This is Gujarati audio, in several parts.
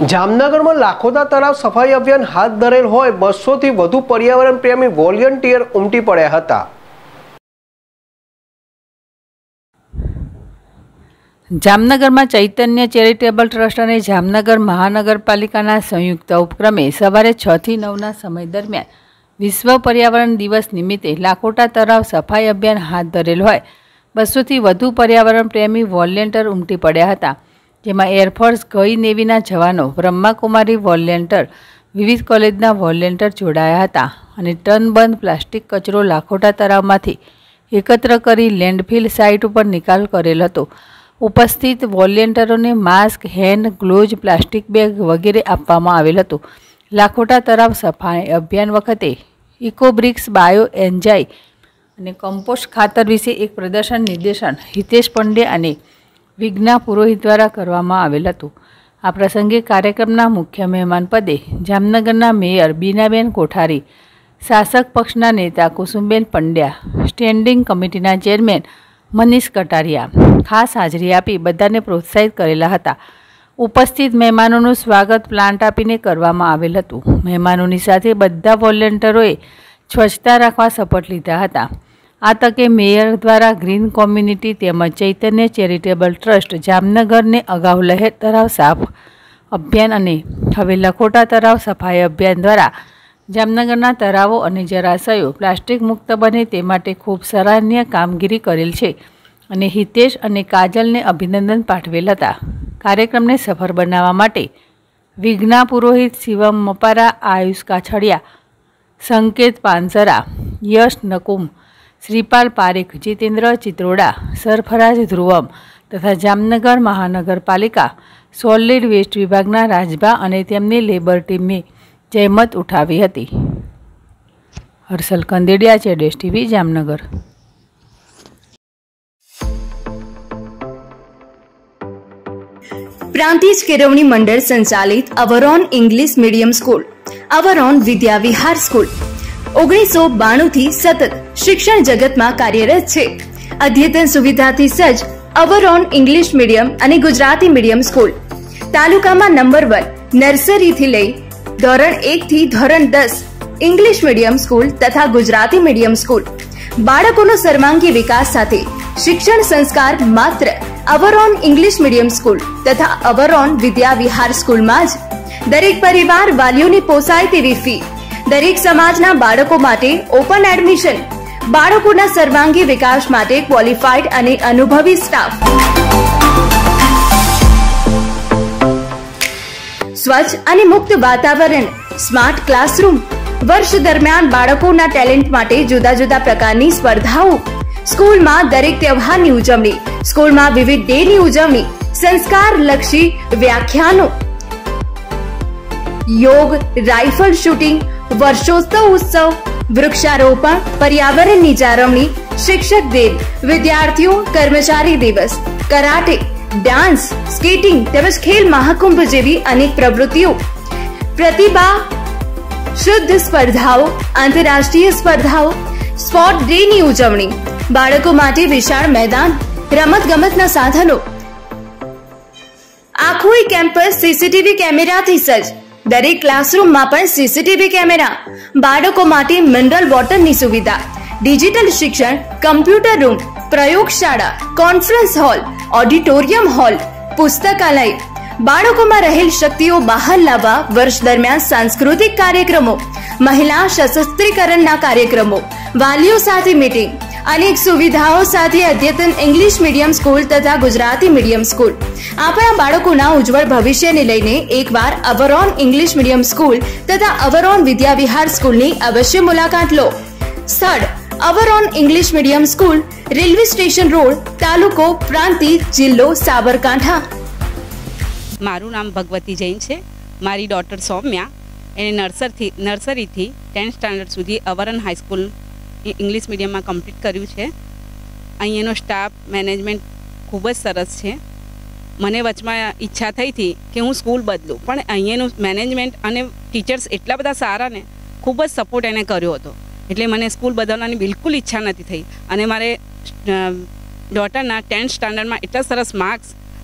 જામનગર में लाखोदा तलाव सफाई अभियान हाथ धरेल होय 200 થી વધુ पर्यावरण प्रेमी वोलंटियर उमटी पड्या हता। जामनगर में चैतन्य चेरिटेबल ट्रस्ट और जामनगर महानगरपालिका संयुक्त उपक्रमे सवारे 6 થી 9 समय दरमियान विश्व पर्यावरण दिवस निमित्ते लाखोटा तलाव सफाई अभियान हाथ धरेल होय 200 થી વધુ पर्यावरण प्रेमी वोलंटियर उमटी पड्या हता। जेमां एरफोर्स गई नेवीना जवानों, ब्रह्माकुमारी वोलंटियर, विविध कॉलेजना वोलंटियर जोड़ाया हता अने टनबंध प्लास्टिक कचरो लाखोटा तलावमांथी एकत्र करी लेन्डफिल साइट पर निकाल करेल हतो। उपस्थित वोलंटियरोने mask, hand gloves, plastic bag वगैरे आपवामां आवेल हतुं। लाखोटा तलाव सफाई अभियान वखते इकोब्रिक्स, बायो एन्जाई अने कम्पोस्ट खातर विषे एक प्रदर्शन निर्देशन हितेश पंडे अने विज्ञा पुरोहित द्वारा करवामां आवेल हतुं। आ प्रसंगे कार्यक्रमना मुख्य मेहमान पदे जामनगरना मेयर बीनाबेन कोठारी, शासक पक्षना नेता कुसुमबेन पंड्या, स्टेन्डिंग कमिटीना चेरमेन मनीष कटारिया खास हाजरी आपी बधाने प्रोत्साहित करेला हता। उपस्थित मेहमानोनुं स्वागत प्लांट आपीने करवामां आवेल हतुं। मेहमानोनी साथे बधा वोलंटियरोए स्वच्छता राखवा शपथ लीधा हता। आ तके मेयर द्वारा ग्रीन कम्युनिटी तेमज चैतन्य चेरिटेबल ट्रस्ट जामनगर ने अगाऊ लहेर तलाव साफ अभियान अने हवे लखोटा तलाव सफाई अभियान द्वारा जामनगरना तलावो अने जलाशयो प्लास्टिक मुक्त बने ते माटे खूब सराहनीय कामगीरी करेल छे अने हितेश अने काजल ने अभिनंदन पाठवेल हता। कार्यक्रम ने सफल बनावा माटे विज्ञा पुरोहित, शिवम मपारा, आयुष काछड़िया, संकेत पानसरा, यश नकुम, श्रीपाल पारेख, जितेन्द्र चित्रोड़ा, सरफराज ध्रुवम तथा जामनगर महानगरपालिका सॉलिड वेस्ट विभागना राजभा अने तेमनी लेबर टीमे जहमत उठावी हती। हर्षल कंदेडिया, जेडेश टीवी, जामनगर। प्रांतिज केळवणी मंडल संचालित Avron English medium school, Avron Vidya Vihar school 1992 થી સતત શિક્ષણ જગતમાં કાર્યરત છે। અદ્યતન સુવિધાથી સજ્જ અવરોન ઇંગ્લિશ મીડિયમ અને ગુજરાતી મીડિયમ સ્કૂલ તાલુકામાં નંબર 1 નર્સરીથી લઈ ધોરણ 1 થી ધોરણ 10 ઇંગ્લિશ મીડિયમ સ્કૂલ તથા ગુજરાતી મીડિયમ સ્કૂલ બાળકોનો સર્વાંગી વિકાસ સાથે શિક્ષણ સંસ્કાર માત્ર અવરોન ઇંગ્લિશ મીડિયમ સ્કૂલ તથા અવરોન વિદ્યા વિહાર સ્કૂલમાં જ। દરેક પરિવાર વાલીઓની પોસાય તેવી ફી, દરેક સમાજના બાળકો માટે ઓપન એડમિશન, બાળકોના સર્વાંગી વિકાસ માટે ક્વોલિફાઈડ અને અનુભવી સ્ટાફ, સ્વચ્છ અને મુક્ત વાતાવરણ, સ્માર્ટ ક્લાસરૂમ, વર્ષ દરમિયાન બાળકોના ટેલેન્ટ માટે જુદા જુદા પ્રકારની સ્પર્ધાઓ, સ્કૂલમાં દરેક તહેવારની ઉજવણી, સ્કૂલમાં વિવિધ ડેની ઉજવણી, સંસ્કારલક્ષી વ્યાખ્યાનો, योग, राइफल शूटिंग, वर्षोत्सव उत्सव, वृक्षारोपण, पर्यावरणनी जाळवणी, शिक्षक दिन, विद्यार्थियों कर्मचारी दिवस, कराटे, डांस, स्केटिंग તેમજ ખેલ મહાકુંભ જેવી અનેક પ્રવૃત્તિઓ, પ્રતિભા શુદ્ધ સ્પર્ધાઓ, આંતરરાષ્ટ્રીય સ્પર્ધાઓ, સ્પોર્ટ ડેની ઉજવણી, બાળકો માટે વિશાળ મેદાન, રમતગમતના સાધનો, આખું કેમ્પસ સીસીટીવી કેમેરાથી સજ્જ, દરેક ક્લાસરૂમમાં પણ સીસીટીવી કેમેરા, બાળકો માટે મિનરલ વોટરની સુવિધા, ડિજિટલ શિક્ષણ, કમ્પ્યુટર રૂમ, પ્રયોગશાળા, કોન્ફરન્સ હોલ, ઓડિટોરિયમ હોલ, પુસ્તકાલય, બાળકોમાં રહેલ શક્તિઓ બહાર લાવવા વર્ષ દરમિયાન સાંસ્કૃતિક કાર્યક્રમો, મહિલા સશક્તિકરણના કાર્યક્રમો, વાલીઓ સાથે મીટિંગ, अनेक सुविधाओं साथ अद्यतन इंग्लिश मीडियम स्कूल तथा गुजराती मीडियम स्कूल अपना बाळकोना उज्जवल भविष्य ने लईने एक बार अवरोन इंग्लिश मीडियम स्कूल तथा अवरोन विद्या विहार स्कूल नी अवश्य मुलाकात लो। स्थळ Avron English medium school, railway station road, तालुको प्रांतिज, जिल्लो साबरकांठा। मारू नाम भगवती जैन छे। मारी डॉटर सौम्या एने नर्सरी थी 10th स्टैंडर्ड सुधी अवरोन हाईस्कूल इंग्लिश मीडियम में कम्प्लीट कर्यु छे। अहींनो स्टाफ मैनेजमेंट खूब ज सरस छे। मने वचमां इच्छा थई थी कि हूँ स्कूल बदलूँ, पण अहींनु मैनेजमेंट अने टीचर्स एटला बधा सारा ने खूब ज सपोर्ट एने कर्यो हतो, एटले मने स्कूल बदलवानी बिल्कुल इच्छा नथी थई। अने मारे डॉटरना 10th स्टैंडर्ड में एटला सरस मार्क्स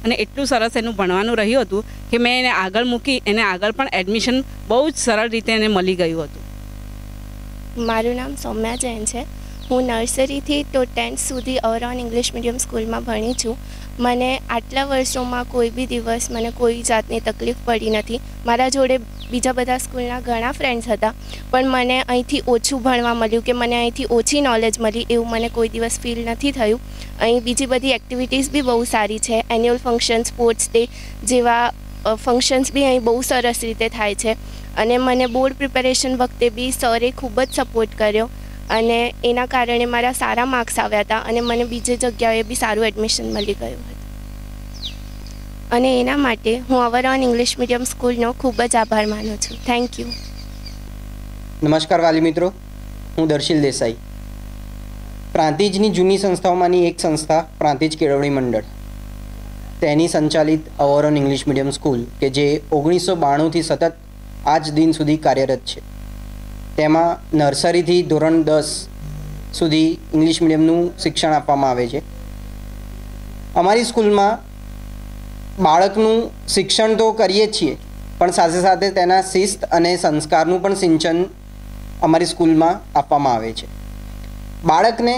અને એટલું સરસ એનું ભણવાનું રહ્યું હતું કે મેં એને આગળ મૂકી, એને આગળ પણ એડમિશન બહુ જ સરળ રીતે એને મળી ગયું હતું. મારું નામ સૌમ્યા જૈન છે. હું નર્સરીથી તો 10th સુધી અવરોન ઇંગ્લિશ મીડિયમ સ્કૂલમાં ભણી છું. મને આટલા વર્ષોમાં કોઈ બી દિવસ મને કોઈ જાતની તકલીફ પડી નથી. મારા જોડે બીજા બધા સ્કૂલના ઘણા ફ્રેન્ડ્સ હતા, પણ મને અહીંથી ઓછું ભણવા મળ્યું કે મને અહીંથી ઓછી નોલેજ મળી એવું મને કોઈ દિવસ ફીલ નથી થયું. અહીં બીજી બધી એક્ટિવિટીઝ બી બહુ સારી છે. એન્યુઅલ ફંક્શન, સ્પોર્ટ્સ ડે જેવા ફંક્શન્સ બી અહીં બહુ સરસ રીતે થાય છે. અને મને બોર્ડ પ્રિપેરેશન વખતે બી સરે ખૂબ જ સપોર્ટ કર્યો અને એના કારણે મારા સારા માર્ક્સ આવ્યા હતા અને મને બીજી જગ્યાએ બી સારું એડમિશન મળી ગયું હતું. અને એના માટે હું અવરોન ઇંગ્લિશ મીડિયમ સ્કૂલનો ખૂબ જ આભાર માનું છું. Thank you. નમસ્કાર વાલી મિત્રો, હું દર્શિલ દેસાઈ. પ્રાંતિજની જૂની સંસ્થાઓમાંની એક સંસ્થા પ્રાંતિજ કેળવણી મંડળ, તેની સંચાલિત અવરોન ઇંગ્લિશ મીડિયમ સ્કૂલ કે જે 1992થી સતત આજ દિન સુધી કાર્યરત છે. તેમાં નર્સરીથી ધોરણ 10 સુધી ઇંગ્લિશ મીડિયમનું શિક્ષણ આપવામાં આવે છે. અમારી સ્કૂલમાં બાળકનું શિક્ષણ તો કરીએ જ છીએ, પણ સાથે સાથે તેના શિસ્ત અને સંસ્કારનું પણ સિંચન અમારી સ્કૂલમાં આપવામાં આવે છે. બાળકને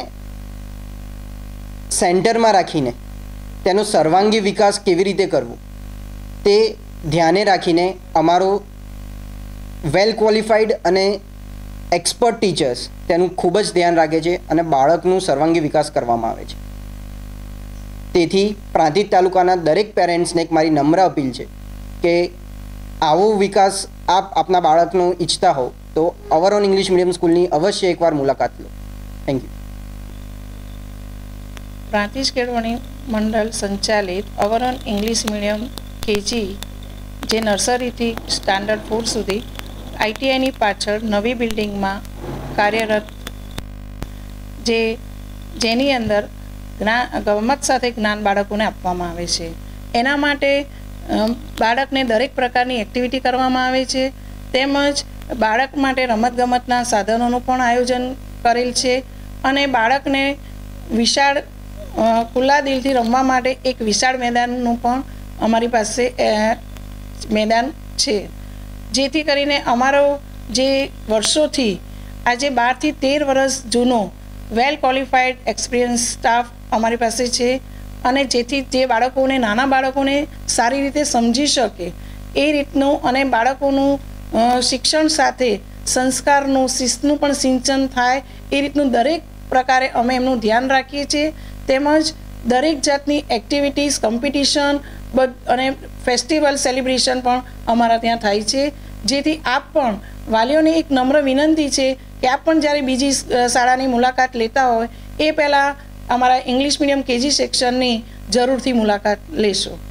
સેન્ટરમાં રાખીને તેનો સર્વાંગી વિકાસ કેવી રીતે કરવો તે ધ્યાને રાખીને અમારો વેલ ક્વોલિફાઈડ અને એક્સપર્ટ ટીચર્સ તેનું ખૂબ જ ધ્યાન રાખે છે અને બાળકનું સર્વાંગી વિકાસ કરવામાં આવે છે. તેથી પ્રાંતિજ તાલુકાના દરેક પેરેન્ટ્સને એક મારી નમ્ર અપીલ છે કે આવો વિકાસ આપ આપના બાળકનો ઈચ્છતા હો તો અવરોન ઇંગ્લિશ મીડિયમ સ્કૂલની અવશ્ય એકવાર મુલાકાત લો. Thank you. પ્રાંતિજ કેળવણી મંડળ સંચાલિત અવરોન ઇંગ્લિશ મીડિયમ કેજી જે નર્સરીથી સ્ટાન્ડર્ડ 4 સુધી ITIની પાછળ નવી બિલ્ડિંગમાં કાર્યરત, જેની અંદર ગમત સાથે જ્ઞાન બાળકોને આપવામાં આવે છે. એના માટે બાળકને દરેક પ્રકારની એક્ટિવિટી કરવામાં આવે છે, તેમજ બાળક માટે રમતગમતના સાધનોનું પણ આયોજન કરેલ છે અને બાળકને વિશાળ ખુલ્લા દિલથી રમવા માટે એક વિશાળ મેદાનનું પણ અમારી પાસે મેદાન છે. જેથી કરીને અમારો જે વર્ષોથી આજે 12 થી 13 વર્ષ જૂનો વેલ ક્વોલિફાઈડ એક્સપિરિયન્સ સ્ટાફ અમારી પાસે છે અને જેથી જે બાળકોને, નાના બાળકોને સારી રીતે સમજી શકે એ રીતનું અને બાળકોનું શિક્ષણ સાથે સંસ્કારનું, શિસ્તનું પણ સિંચન થાય એ રીતનું દરેક પ્રકારે અમે એમનું ધ્યાન રાખીએ છીએ. તેમજ દરેક જાતની એક્ટિવિટીઝ, કોમ્પિટિશન અને ફેસ્ટિવલ સેલિબ્રેશન પણ અમારા ત્યાં થાય છે. જેથી આપ પણ વાલીઓને એક નમ્ર વિનંતી છે કે આપ પણ જ્યારે બીજી શાળાની મુલાકાત લેતા હોય એ પહેલાં અમારા ઇંગ્લિશ મીડિયમ કેજી સેક્શનની જરૂરથી મુલાકાત લેશો.